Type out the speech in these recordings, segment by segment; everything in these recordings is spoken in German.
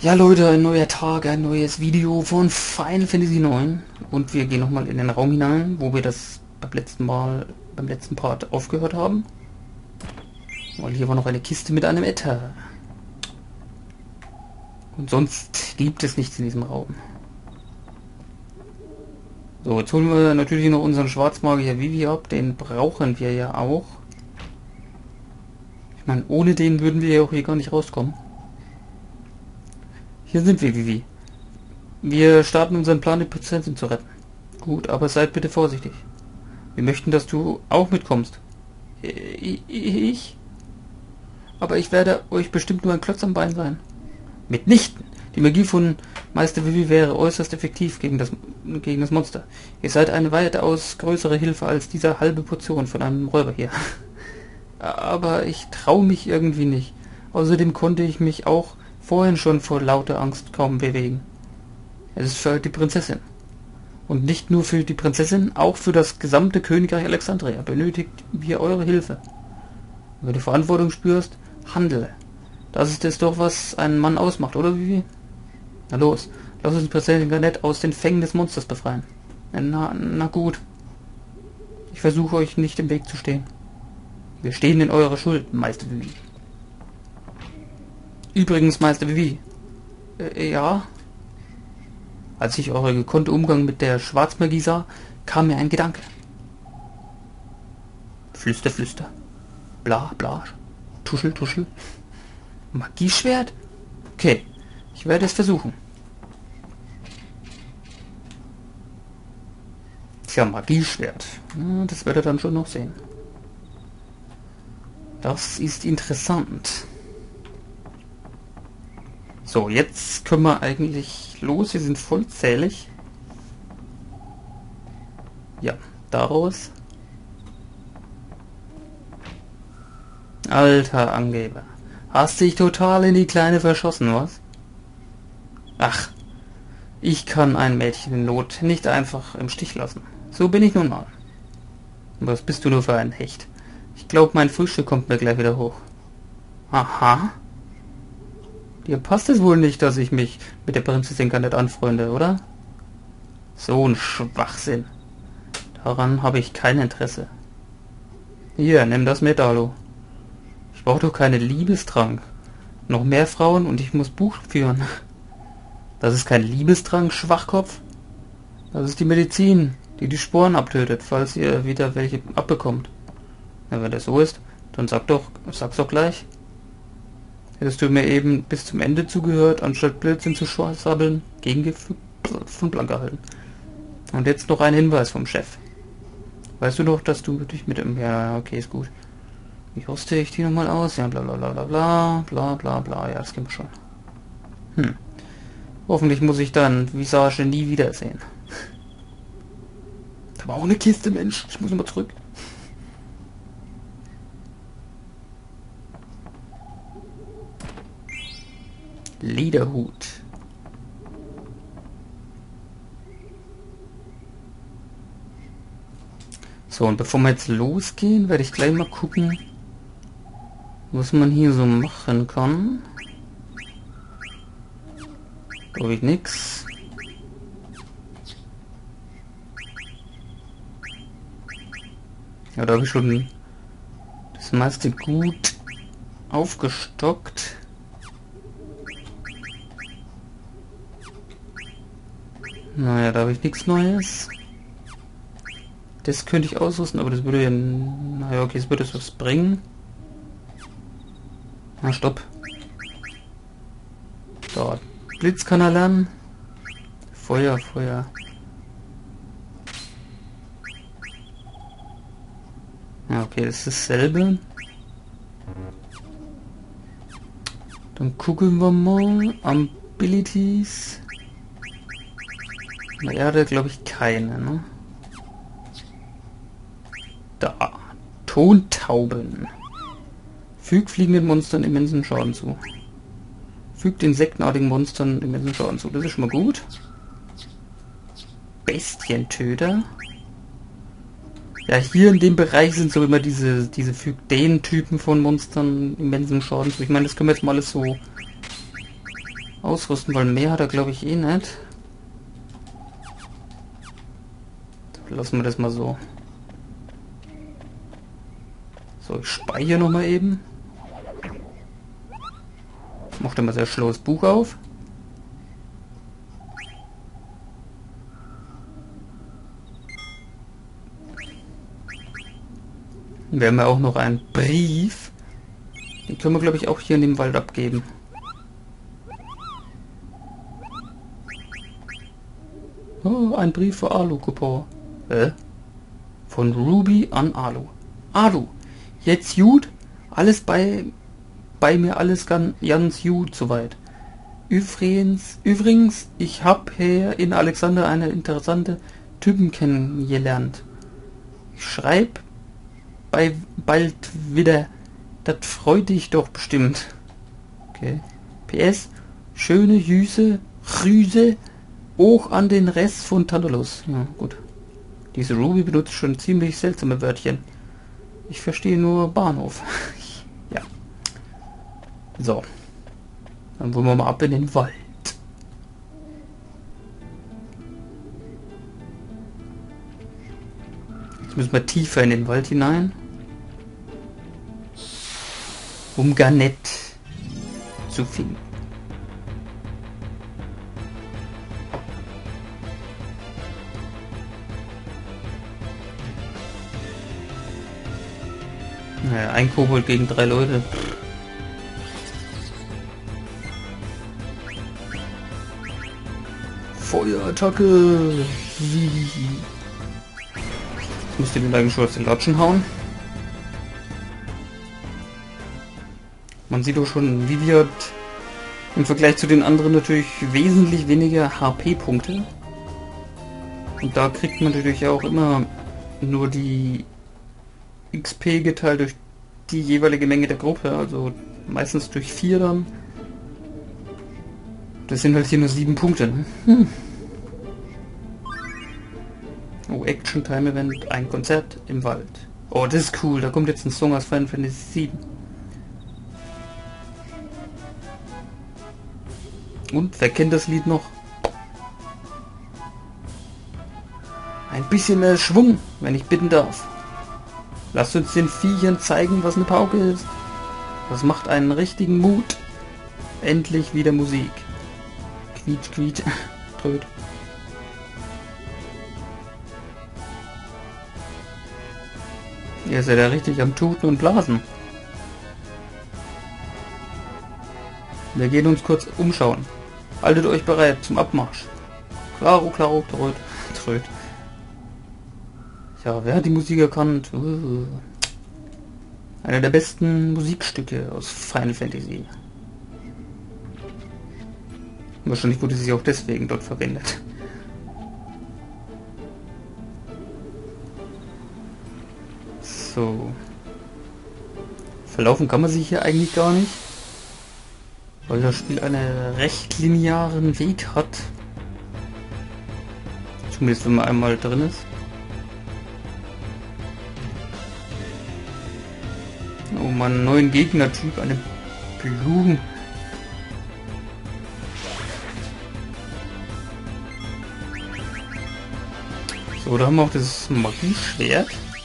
Ja Leute, ein neuer Tag, ein neues Video von Final Fantasy 9 und wir gehen nochmal in den Raum hinein, wo wir das beim letzten Part aufgehört haben. Weil hier war noch eine Kiste mit einem Ether. Und sonst gibt es nichts in diesem Raum. So, jetzt holen wir natürlich noch unseren Schwarzmagier Vivi ab, den brauchen wir ja auch. Ich meine, ohne den würden wir ja auch hier gar nicht rauskommen. Hier sind wir, Vivi. Wir starten unseren Plan, die Prinzessin zu retten. Gut, aber seid bitte vorsichtig. Wir möchten, dass du auch mitkommst. Ich? Aber ich werde euch bestimmt nur ein Klotz am Bein sein. Mitnichten! Die Magie von Meister Vivi wäre äußerst effektiv gegen das Monster. Ihr seid eine weitaus größere Hilfe als diese halbe Portion von einem Räuber hier. Aber ich traue mich irgendwie nicht. Außerdem konnte ich mich auch vorhin schon vor lauter Angst kaum bewegen. Es ist für die Prinzessin. Und nicht nur für die Prinzessin, auch für das gesamte Königreich Alexandria benötigt wir eure Hilfe. Wenn du Verantwortung spürst, handle. Das ist es doch, was einen Mann ausmacht, oder Vivi? Na los, lass uns Prinzessin Garnet aus den Fängen des Monsters befreien. Na gut. Ich versuche euch nicht im Weg zu stehen. Wir stehen in eurer Schuld, Meister Vivi. Übrigens, Meister Vivi. Ja? Als ich euren gekonnten Umgang mit der Schwarzmagie sah, kam mir ein Gedanke. Flüster, flüster. Bla, bla. Tuschel, tuschel. Magieschwert? Okay, ich werde es versuchen. Tja, Magieschwert. Das werdet ihr dann schon noch sehen. Das ist interessant. So, jetzt können wir eigentlich los. Wir sind vollzählig. Ja, daraus. Alter Angeber. Hast dich total in die Kleine verschossen, was? Ach, ich kann ein Mädchen in Not nicht einfach im Stich lassen. So bin ich nun mal. Was bist du nur für ein Hecht? Ich glaube, mein Frühstück kommt mir gleich wieder hoch. Aha. Dir passt es wohl nicht, dass ich mich mit der Prinzessin Garnet anfreunde, oder? So ein Schwachsinn. Daran habe ich kein Interesse. Hier, nimm das mit, Alu. Ich brauche doch keine Liebestrank. Noch mehr Frauen und ich muss Buch führen. Das ist kein Liebestrank, Schwachkopf. Das ist die Medizin, die die Sporen abtötet, falls ihr wieder welche abbekommt. Ja, wenn das so ist, dann sag's doch gleich. Hättest du mir eben bis zum Ende zugehört, anstatt Blödsinn zu sabbeln, Gegengift von Blank erhalten. Und jetzt noch ein Hinweis vom Chef. Weißt du noch, dass du dich mit dem... Ja, okay, ist gut. Wie rüste ich die nochmal aus? Ja, bla bla bla bla bla bla bla bla. Ja, das kennen wir schon. Hoffentlich muss ich dann Visage nie wiedersehen. Da war auch eine Kiste, Mensch. Ich muss nochmal zurück. Lederhut. So, und bevor wir jetzt losgehen, werde ich gleich mal gucken, was man hier so machen kann. Glaube ich nix. Ja, da habe ich schon das meiste gut aufgestockt. Naja, da habe ich nichts Neues. Das könnte ich ausrüsten, aber das würde ja... Naja, okay, das würde es was bringen. Na, stopp. Da. Blitz kann er lernen. Feuer, Feuer. Ja, okay, das ist dasselbe. Dann gucken wir mal. Abilities. Naja, da glaube ich keine, ne? Da. Tontauben. Fügt fliegenden Monstern immensen Schaden zu. Fügt insektenartigen Monstern immensen Schaden zu. Das ist schon mal gut. Bestientöter. Ja, hier in dem Bereich sind so immer diese fügt den Typen von Monstern immensen Schaden zu. Ich meine, das können wir jetzt mal alles so ausrüsten, weil mehr hat er glaube ich eh nicht. Lassen wir das mal so. So, ich speichere nochmal eben. Macht immer sehr schlaues Buch auf. Wir haben ja auch noch einen Brief. Den können wir glaube ich auch hier in dem Wald abgeben. Oh, ein Brief für Alu-Coupon. Von Ruby an Alu. Alu, jetzt gut? Alles bei mir alles ganz gut soweit. Übrigens, ich hab hier in Alexander eine interessante Typen kennengelernt. Ich schreib bei bald wieder. Das freut dich doch bestimmt. Okay. PS, schöne Grüße auch an den Rest von Tantalus. Ja, gut. Diese Ruby benutzt schon ziemlich seltsame Wörtchen. Ich verstehe nur Bahnhof. Ja. So. Dann wollen wir mal ab in den Wald. Jetzt müssen wir tiefer in den Wald hinein. Um Garnett zu finden. Naja, ein Kobold gegen 3 Leute. Feuerattacke! Jetzt müsst ihr den eigentlich schon aus den Latschen hauen. Man sieht auch schon, Vivi hat im Vergleich zu den anderen natürlich wesentlich weniger HP-Punkte. Und da kriegt man natürlich auch immer nur die XP geteilt durch die jeweilige Menge der Gruppe, also meistens durch 4 dann. Das sind halt hier nur 7 Punkte. Ne? Oh, Action Time Event, ein Konzert im Wald. Oh, das ist cool, da kommt jetzt ein Song aus Final Fantasy VII. Und, wer kennt das Lied noch? Ein bisschen mehr Schwung, wenn ich bitten darf. Lasst uns den Viechern zeigen, was eine Pauke ist. Das macht einen richtigen Mut. Endlich wieder Musik. Quietsch, quietsch, tröd. Ihr seid ja richtig am Tuten und Blasen. Wir gehen uns kurz umschauen. Haltet euch bereit zum Abmarsch. Klaro, klaro, tröd, tröd. Ja, wer hat die Musik erkannt? Einer der besten Musikstücke aus Final Fantasy. Wahrscheinlich wurde sie auch deswegen dort verwendet. So. Verlaufen kann man sich hier eigentlich gar nicht, weil das Spiel einen recht linearen Weg hat. Zumindest wenn man einmal drin ist. Oh man, neuen Gegnertyp, eine Blume. So, da haben wir auch das Magieschwert.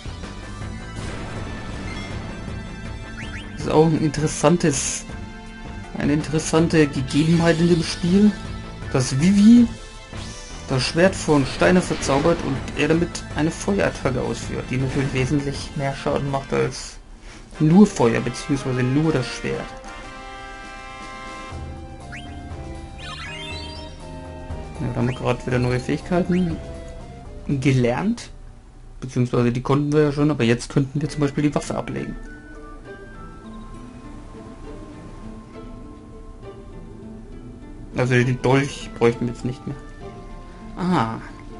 Das ist auch eine interessante Gegebenheit in dem Spiel, dass Vivi das Schwert von Steiner verzaubert und er damit eine Feuerattacke ausführt, die natürlich wesentlich mehr Schaden macht als nur Feuer, beziehungsweise nur das Schwert. Ja, da haben wir gerade wieder neue Fähigkeiten gelernt, beziehungsweise die konnten wir ja schon, aber jetzt könnten wir zum Beispiel die Waffe ablegen. Also den Dolch bräuchten wir jetzt nicht mehr. Ah.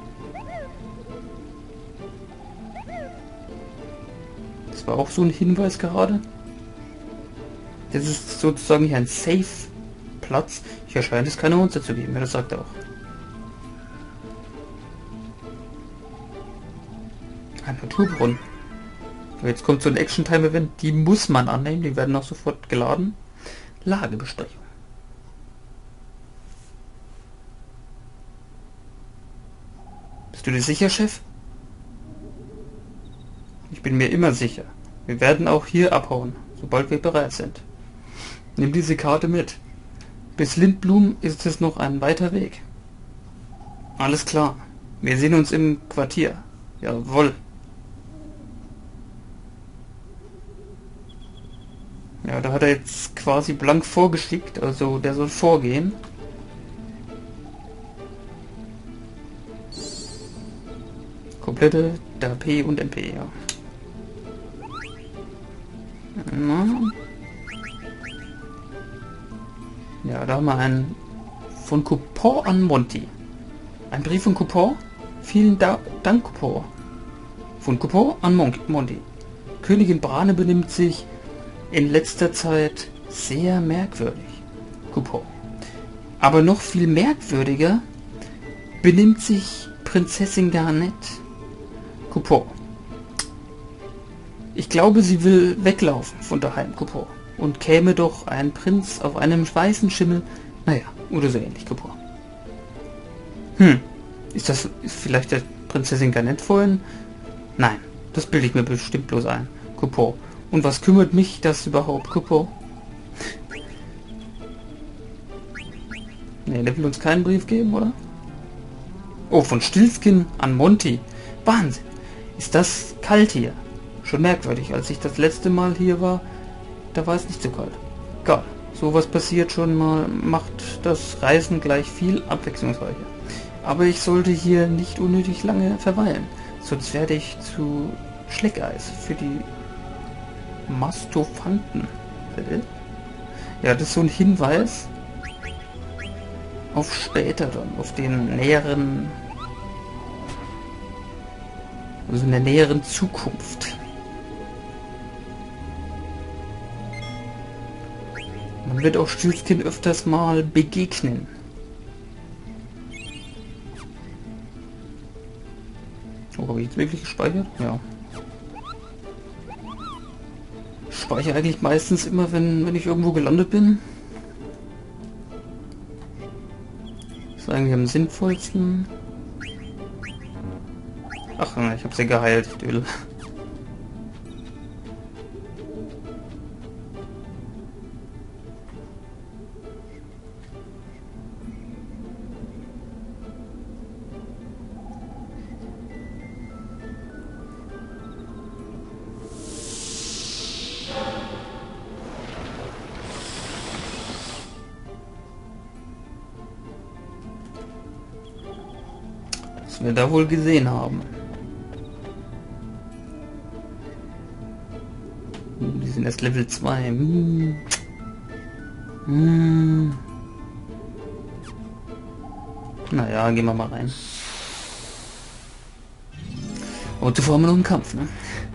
Das war auch so ein Hinweis gerade. Das ist sozusagen hier ein Safe-Platz. Hier scheint es keine Monster zu geben, ja, das sagt er auch. Ein Naturbrunnen. Jetzt kommt so ein Action-Time-Event, die muss man annehmen, die werden auch sofort geladen. Lagebesprechung. Bist du dir sicher, Chef? Ich bin mir immer sicher. Wir werden auch hier abhauen, sobald wir bereit sind. Nimm diese Karte mit. Bis Lindblum ist es noch ein weiter Weg. Alles klar. Wir sehen uns im Quartier. Jawohl. Ja, da hat er jetzt quasi blank vorgeschickt, also der soll vorgehen. Komplette der P und MP, ja. Na. Ja, da haben wir einen von Coupon an Monty. Ein Brief von Coupon? Vielen Dank, Coupon. Von Coupon an Monty. Königin Brane benimmt sich in letzter Zeit sehr merkwürdig. Coupon. Aber noch viel merkwürdiger benimmt sich Prinzessin Garnet. Coupon. Ich glaube, sie will weglaufen von daheim, Coupon. Und käme doch ein Prinz auf einem weißen Schimmel. Naja, oder so ähnlich, Coupon. Ist vielleicht der Prinzessin Garnet vorhin? Nein, das bilde ich mir bestimmt bloß ein. Coupon. Und was kümmert mich das überhaupt, Coupon? Ne, der will uns keinen Brief geben, oder? Oh, von Stillskin an Monty. Wahnsinn. Ist das kalt hier? Schon merkwürdig. Als ich das letzte Mal hier war, da war es nicht so kalt. Egal. Sowas passiert schon mal, macht das Reisen gleich viel abwechslungsreicher. Aber ich sollte hier nicht unnötig lange verweilen. Sonst werde ich zu Schleckeis für die Mastophanten. Ja, das ist so ein Hinweis auf später dann, auf den näheren, also in der näheren Zukunft. Man wird auch Stillskin öfters mal begegnen. Oh, habe ich jetzt wirklich gespeichert? Ja. Ich speichere eigentlich meistens immer, wenn ich irgendwo gelandet bin. Das ist eigentlich am sinnvollsten. Ach, ich habe sie geheilt, die Öl. Was wir da wohl gesehen haben. Die sind erst Level 2. Naja, gehen wir mal rein. Und zuvor haben wir noch einen Kampf, ne?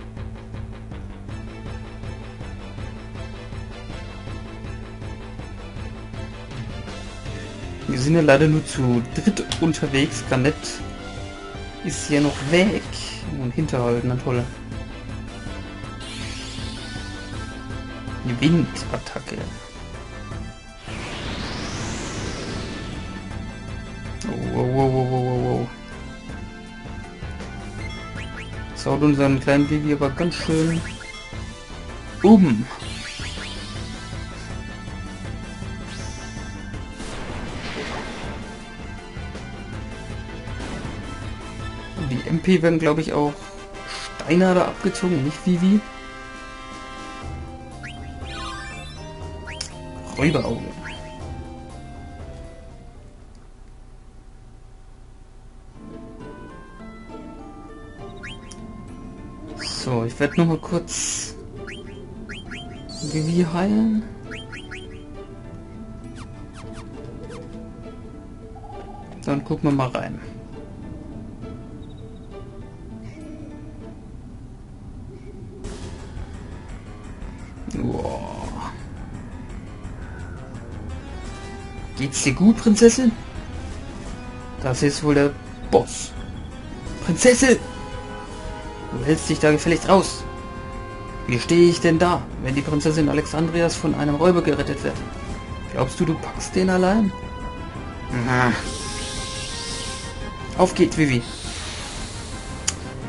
Wir sind ja leider nur zu dritt unterwegs. Garnet ist hier noch weg. Und hinterhalten, na toll. Die Windattacke. Oh. Das haut unseren kleinen Baby aber ganz schön um. Die MP werden, glaube ich, auch Steiner da abgezogen, nicht Vivi. Räuberauge. So, ich werde noch mal kurz Vivi heilen. Dann gucken wir mal rein. Wow. Geht's dir gut, Prinzessin? Das ist wohl der Boss. Prinzessin! Du hältst dich da gefälligst raus. Wie stehe ich denn da, wenn die Prinzessin Alexandrias von einem Räuber gerettet wird? Glaubst du, du packst den allein? Na. Auf geht's, Vivi.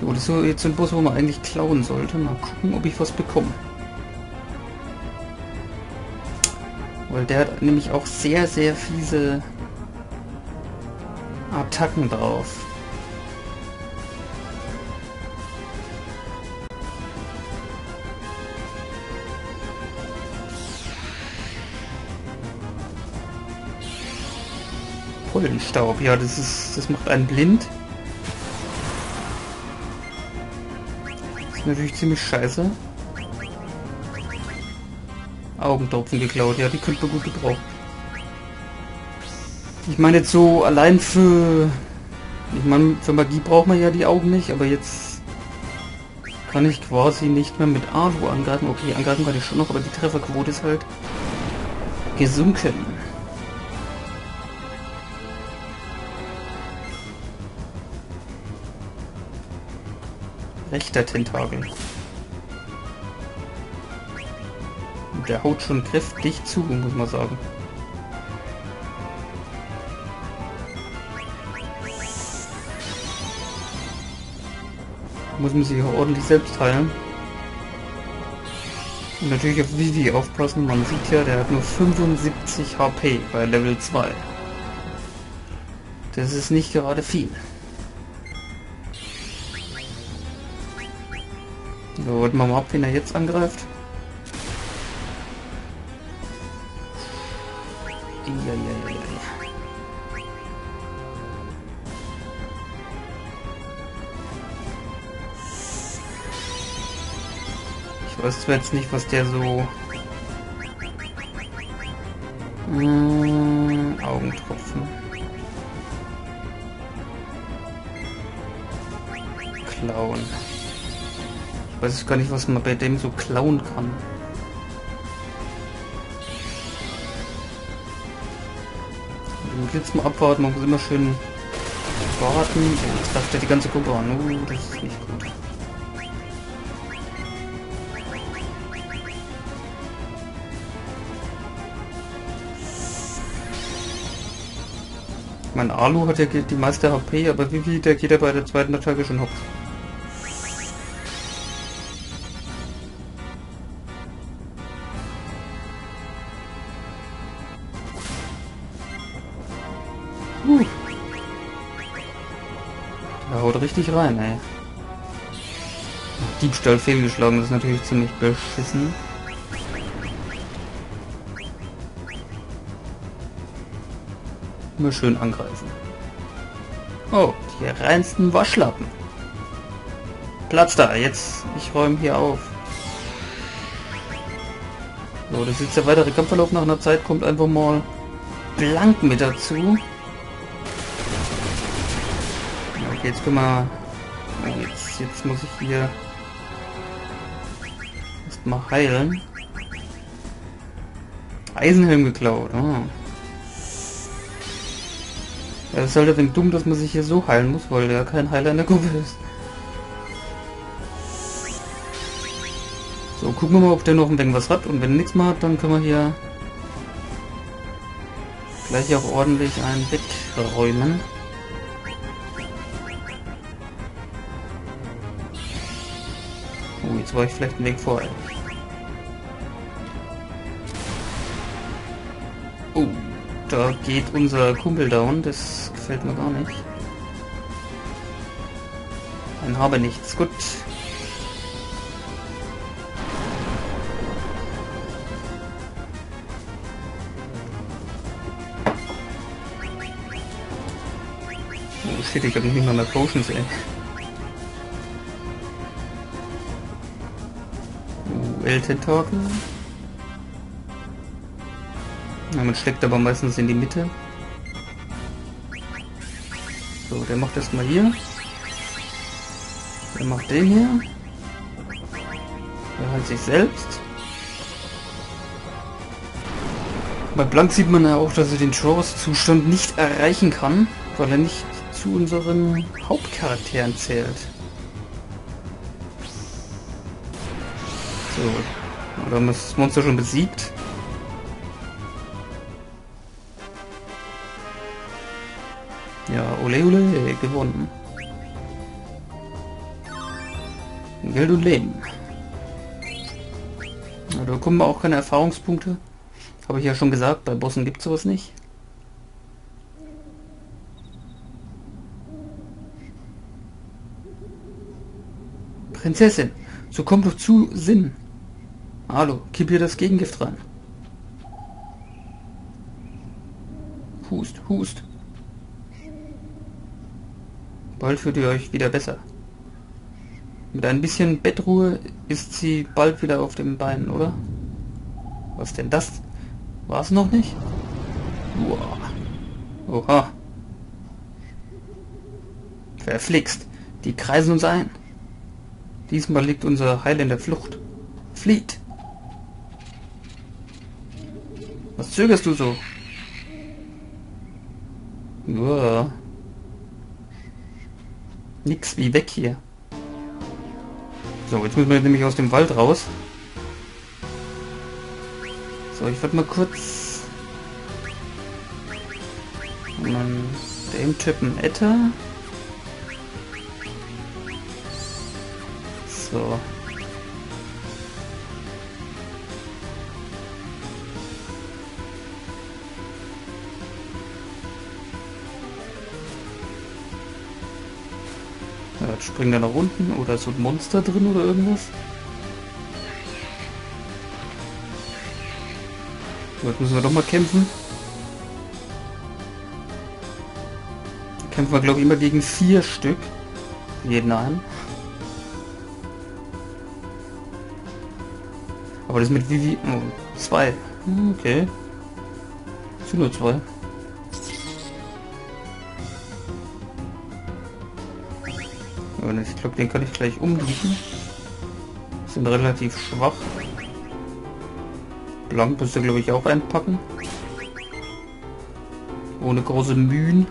So, das ist so jetzt ein Boss, wo man eigentlich klauen sollte. Mal gucken, ob ich was bekomme. Weil der hat nämlich auch sehr, sehr fiese Attacken drauf. Pollenstaub, ja, das macht einen blind. Das ist natürlich ziemlich scheiße. Augentropfen geklaut, ja, die könnte man gut gebrauchen. Ich meine jetzt so allein für... Ich meine, für Magie braucht man ja die Augen nicht, aber jetzt kann ich quasi nicht mehr mit Alu angreifen. Okay, angreifen kann ich schon noch, aber die Trefferquote ist halt gesunken. Rechter Tentakel. Der haut schon kräftig zu, muss man sagen. Muss man sich auch ordentlich selbst heilen. Und natürlich auf Vivi aufpassen. Man sieht ja, der hat nur 75 HP bei Level 2. Das ist nicht gerade viel. So, warten wir mal ab, wen er jetzt angreift. Ich weiß zwar jetzt nicht, was der so... Augentropfen. Klauen. Ich weiß gar nicht, was man bei dem so klauen kann. Jetzt mal abwarten, man muss immer schön warten. Jetzt greift er die ganze Gruppe an. Das ist nicht gut. Mein Alu hat ja die meiste HP, aber Vivi, der geht ja bei der zweiten Attacke schon hops. Der haut richtig rein, ey. Diebstahl fehlgeschlagen, das ist natürlich ziemlich beschissen. Immer schön angreifen. Oh, die reinsten Waschlappen. Platz da, jetzt, ich räume hier auf. So, das ist jetzt der weitere Kampfverlauf. Nach einer Zeit kommt einfach mal blank mit dazu. Okay, jetzt können wir... Jetzt muss ich hier erstmal heilen. Eisenhelm geklaut. Oh. Ja, das ist halt ein wenig dumm, dass man sich hier so heilen muss, weil ja kein Heiler in der Gruppe ist. So, gucken wir mal, ob der noch ein wenig was hat. Und wenn er nichts mehr hat, dann können wir hier gleich auch ordentlich einen wegräumen. Oh, jetzt war ich vielleicht einen Weg vorher. Oh, da geht unser Kumpel down. Das gefällt mir gar nicht. Ein habe nichts. Gut. Oh shit, ich hab nicht mal mehr Potions, ey. Tentakel. Ja, man steckt aber meistens in die Mitte. So, der macht erstmal hier. Der macht den hier. Der heilt sich selbst. Bei Blank sieht man ja auch, dass er den Chance-Zustand nicht erreichen kann, weil er nicht zu unseren Hauptcharakteren zählt. So, oder haben wir das Monster schon besiegt? Ja, ole ole, gewonnen. Geld und Leben. Ja, da bekommen wir auch keine Erfahrungspunkte. Habe ich ja schon gesagt, bei Bossen gibt es sowas nicht. Prinzessin, so komm doch zu Sinn. Hallo, kipp hier das Gegengift rein. Hust, hust. Bald fühlt ihr euch wieder besser. Mit ein bisschen Bettruhe ist sie bald wieder auf den Beinen, oder? Was denn das? War es noch nicht? Uah. Oha. Verflixt. Die kreisen uns ein. Diesmal liegt unser Heil in der Flucht. Flieht! Was zögerst du so? Uah. Nix wie weg hier. So, jetzt müssen wir nämlich aus dem Wald raus. So, ich werde mal kurz dem Typen Etta. So. Ja, jetzt springt er nach unten oder ist so ein Monster drin oder irgendwas? So, jetzt müssen wir doch mal kämpfen. Kämpfen wir glaube ich immer gegen 4 Stück. Jeden einen. Aber das mit Vivi... Oh, 2. Okay. Sind nur 2. Ich glaube, den kann ich gleich umliegen. Sind relativ schwach. Blank müsste glaube ich auch einpacken. Ohne große Mühen.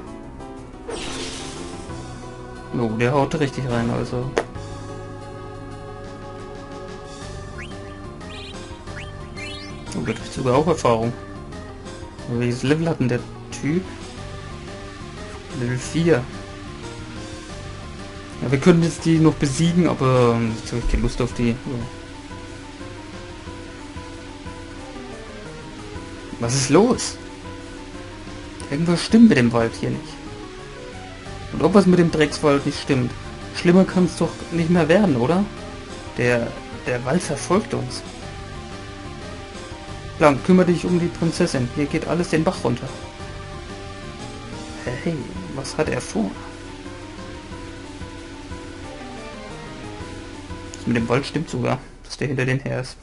Oh, der haut richtig rein, also. Oh, der kriegt sogar auch Erfahrung. Aber welches Level hat denn der Typ? Level 4. Ja, wir können jetzt die noch besiegen, aber jetzt habe ich keine Lust auf die. So. Was ist los? Irgendwas stimmt mit dem Wald hier nicht. Und ob was mit dem Dreckswald nicht stimmt. Schlimmer kann es doch nicht mehr werden, oder? Der Wald verfolgt uns. Blank, kümmere dich um die Prinzessin. Hier geht alles den Bach runter. Hey, was hat er vor? Das mit dem Wald stimmt sogar, dass der hinter denen her ist.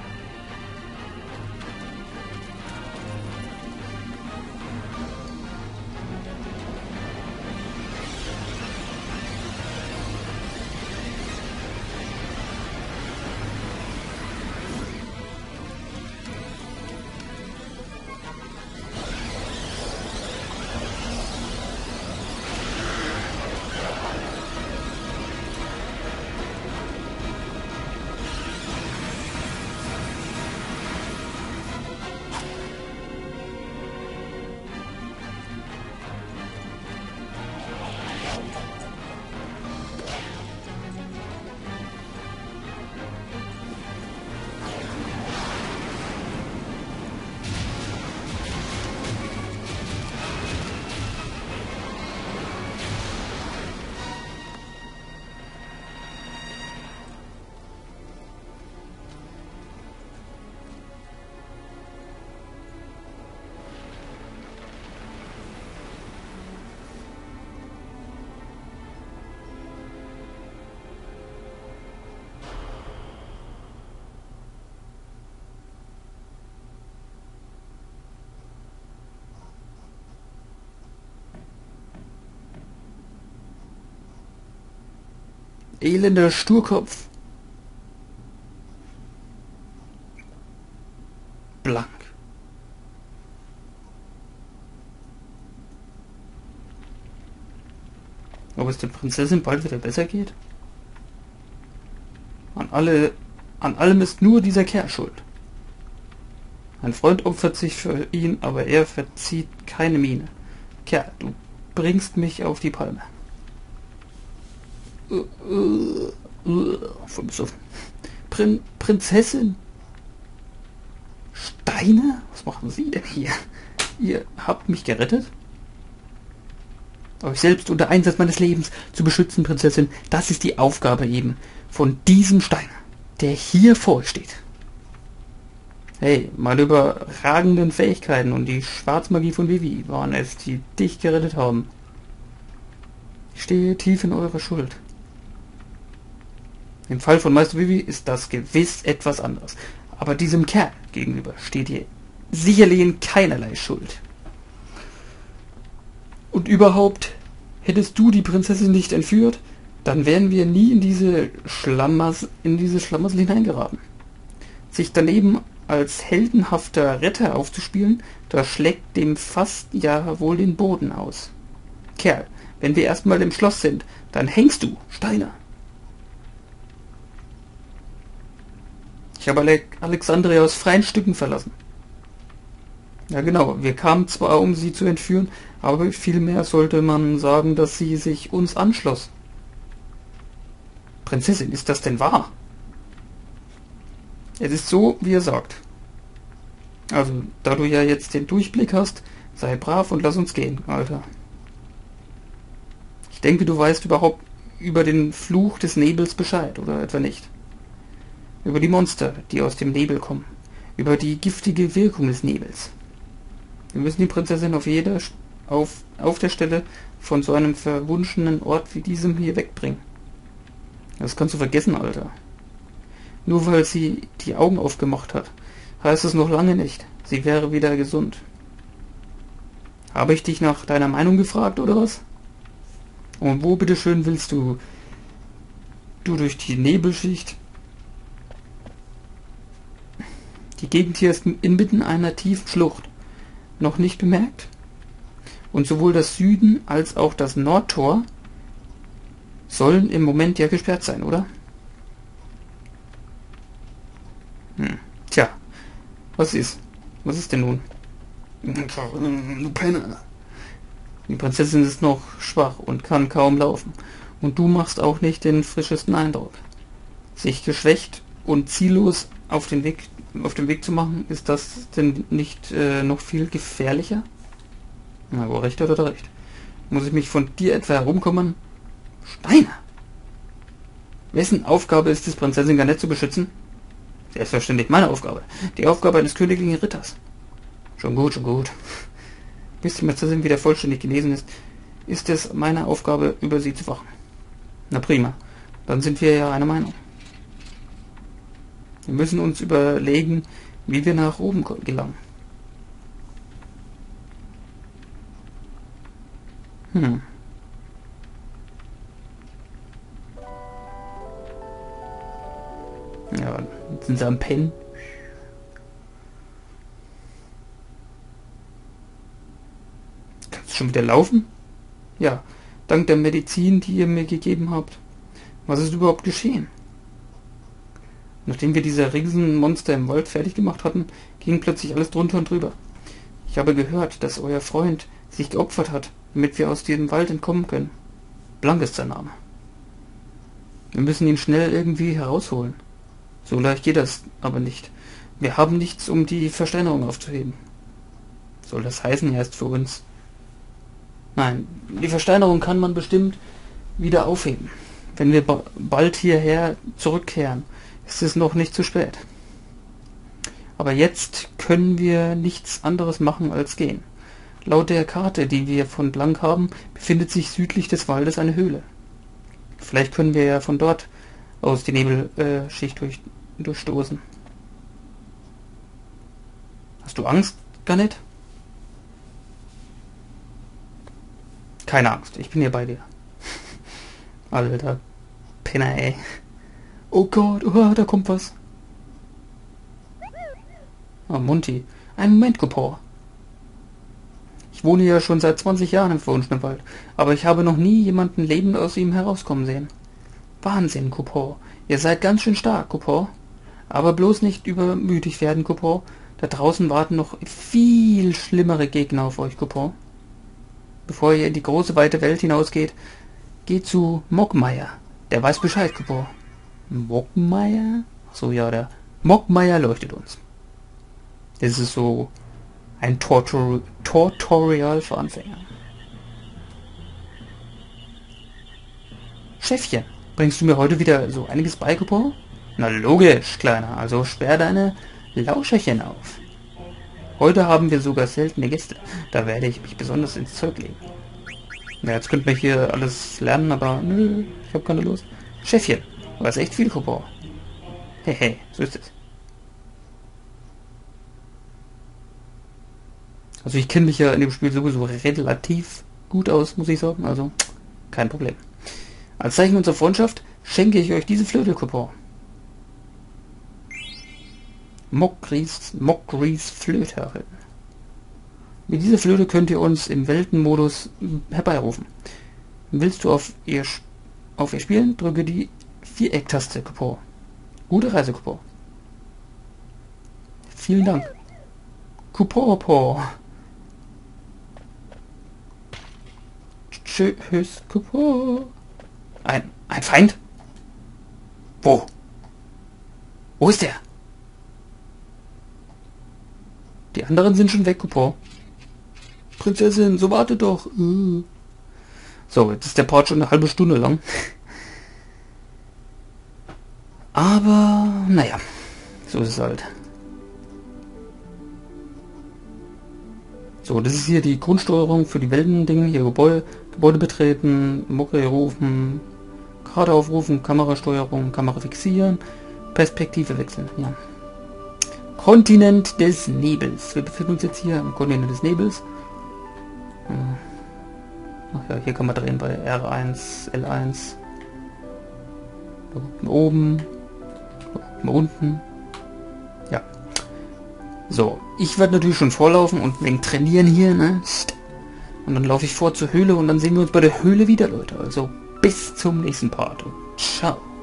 Elender Sturkopf. Blank. Ob es der Prinzessin bald wieder besser geht? An allem ist nur dieser Kerl schuld. Ein Freund opfert sich für ihn, aber er verzieht keine Miene. Kerl, du bringst mich auf die Palme. Voll besoffen. Prinzessin. Steine? Was machen Sie denn hier? Ihr habt mich gerettet? Euch selbst unter Einsatz meines Lebens zu beschützen, Prinzessin, das ist die Aufgabe eben von diesem Stein, der hier vor euch steht. Hey, meine überragenden Fähigkeiten und die Schwarzmagie von Vivi waren es, die dich gerettet haben. Ich stehe tief in eurer Schuld. Im Fall von Meister Vivi ist das gewiss etwas anderes. Aber diesem Kerl gegenüber steht ihr sicherlich in keinerlei Schuld. Und überhaupt, hättest du die Prinzessin nicht entführt, dann wären wir nie in diese Schlamassel hineingeraten. Sich daneben als heldenhafter Retter aufzuspielen, das schlägt dem fast ja wohl den Boden aus. Kerl, wenn wir erstmal im Schloss sind, dann hängst du, Steiner. Ich habe Alexandria aus freien Stücken verlassen. Ja genau, wir kamen zwar, um sie zu entführen, aber vielmehr sollte man sagen, dass sie sich uns anschloss. Prinzessin, ist das denn wahr? Es ist so, wie er sagt. Also, da du ja jetzt den Durchblick hast, sei brav und lass uns gehen, Alter. Ich denke, du weißt überhaupt über den Fluch des Nebels Bescheid, oder etwa nicht? Über die Monster, die aus dem Nebel kommen. Über die giftige Wirkung des Nebels. Wir müssen die Prinzessin auf der Stelle von so einem verwunschenen Ort wie diesem hier wegbringen. Das kannst du vergessen, Alter. Nur weil sie die Augen aufgemacht hat, heißt es noch lange nicht, sie wäre wieder gesund. Habe ich dich nach deiner Meinung gefragt, oder was? Und wo bitteschön willst du durch die Nebelschicht? Die Gegend hier ist inmitten einer tiefen Schlucht. Noch nicht bemerkt? Und sowohl das Süden als auch das Nordtor sollen im Moment ja gesperrt sein, oder? Tja, was ist? Was ist denn nun? Du Penner. Die Prinzessin ist noch schwach und kann kaum laufen. Und du machst auch nicht den frischesten Eindruck. Sich geschwächt und ziellos auf den Weg zu machen, ist das denn nicht noch viel gefährlicher? Na, wo recht oder recht? Muss ich mich von dir etwa herumkommen? Steiner! Wessen Aufgabe ist es, Prinzessin Garnett zu beschützen? Selbstverständlich meine Aufgabe. Die Aufgabe eines königlichen Ritters. Schon gut, schon gut. Bis die Prinzessin wieder vollständig genesen ist es meine Aufgabe, über sie zu wachen. Na prima. Dann sind wir ja einer Meinung. Wir müssen uns überlegen, wie wir nach oben gelangen. Ja, jetzt sind sie am Pennen. Kannst du schon wieder laufen? Ja, dank der Medizin, die ihr mir gegeben habt. Was ist überhaupt geschehen? Nachdem wir diese Riesenmonster im Wald fertig gemacht hatten, ging plötzlich alles drunter und drüber. Ich habe gehört, dass euer Freund sich geopfert hat, damit wir aus diesem Wald entkommen können. Blank ist sein Name. Wir müssen ihn schnell irgendwie herausholen. So leicht geht das aber nicht. Wir haben nichts, um die Versteinerung aufzuheben. Soll das heißen, er ist für uns? Nein, die Versteinerung kann man bestimmt wieder aufheben. Wenn wir bald hierher zurückkehren, ist es noch nicht zu spät. Aber jetzt können wir nichts anderes machen als gehen. Laut der Karte, die wir von Blank haben, befindet sich südlich des Waldes eine Höhle. Vielleicht können wir ja von dort aus die Nebelschicht durchstoßen. Hast du Angst, Garnett? Keine Angst, ich bin hier bei dir. Alter Penner, ey. Oh Gott, oh, da kommt was. Oh, Monty. Ein Moment, Coupon. Ich wohne ja schon seit 20 Jahren im verwunschenen Wald, aber ich habe noch nie jemanden lebend aus ihm herauskommen sehen. Wahnsinn, Coupon. Ihr seid ganz schön stark, Coupon. Aber bloß nicht übermütig werden, Coupon. Da draußen warten noch viel schlimmere Gegner auf euch, Coupon. Bevor ihr in die große, weite Welt hinausgeht, geht zu Mockmeier. Der weiß Bescheid, Coupon. Mockmeier? So, ja, der Mockmeier leuchtet uns. Das ist so ein Tutorial für Anfänger. Chefchen, bringst du mir heute wieder so einiges bei, Coupon? Na logisch, Kleiner, also sperr deine Lauscherchen auf. Heute haben wir sogar seltene Gäste. Da werde ich mich besonders ins Zeug legen. Ja, jetzt könnte man hier alles lernen, aber nö, ich habe keine Lust. Chefchen, du hast echt viel, Coupon. Hehe, so ist es. Also ich kenne mich ja in dem Spiel sowieso relativ gut aus, muss ich sagen. Also kein Problem. Als Zeichen unserer Freundschaft schenke ich euch diese Flöte, Coupon. Mockries Flöte erhalten. Mit dieser Flöte könnt ihr uns im Weltenmodus herbeirufen. Willst du auf ihr spielen, drücke die Viereck-Taste, Coupon. Gute Reise, Coupon. Vielen Dank. Coupon. Tschüss, Coupon. Ein Feind? Wo? Wo ist der? Die anderen sind schon weg, Coupon. Prinzessin, so warte doch. So, jetzt ist der Part schon eine halbe Stunde lang. Aber, naja, so ist es halt. So, das ist hier die Grundsteuerung für die Welten-Dinge. Hier Gebäude betreten, Mucke rufen, Karte aufrufen, Kamerasteuerung, Kamera fixieren, Perspektive wechseln. Ja. Kontinent des Nebels. Wir befinden uns jetzt hier am Kontinent des Nebels. Ach ja, hier kann man drehen bei R1, L1. Da guckt man oben, da guckt man unten. Ja. So, ich werde natürlich schon vorlaufen und wegen trainieren hier, ne? Und dann laufe ich vor zur Höhle und dann sehen wir uns bei der Höhle wieder, Leute. Also bis zum nächsten Part und ciao.